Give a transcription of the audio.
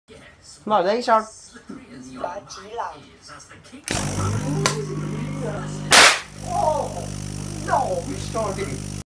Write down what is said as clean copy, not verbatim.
Mở đây sao? Bá Chí làm. Oh, no, we started.